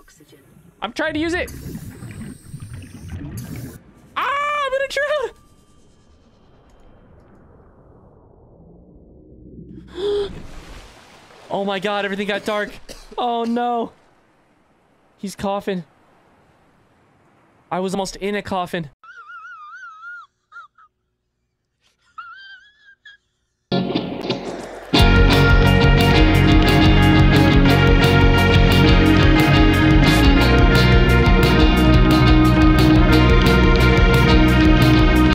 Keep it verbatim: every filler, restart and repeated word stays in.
oxygen. I'm trying to use it. Ah, I'm gonna drown. Oh my god, everything got dark. Oh no. He's coughing. I was almost in a coffin.